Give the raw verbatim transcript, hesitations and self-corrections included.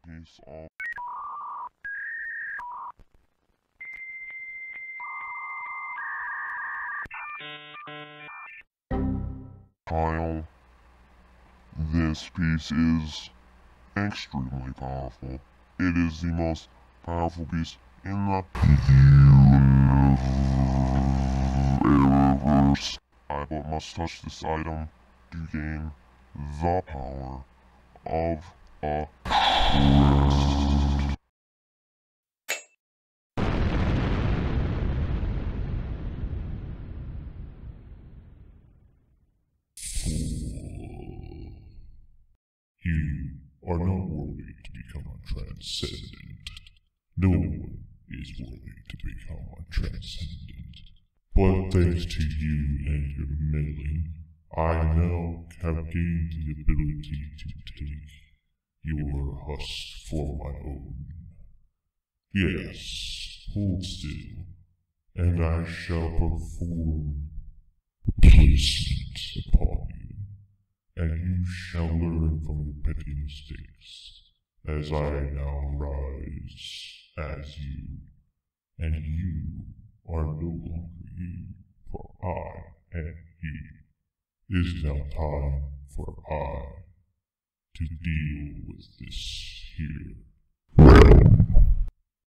piece of Kyle. This piece is extremely powerful. It is the most powerful piece in the universe. I but must touch this item to gain the power of a quest. You are not worthy to become transcendent. No one is worthy to become transcendent. But thanks to you and your meddling, I now have gained the ability to take your husk for my own. Yes, hold still, and I shall perform placement upon you, and you shall learn from your petty mistakes, as I now rise as you, and you are no longer you, for I am you. It is now time for I to deal with this here realm.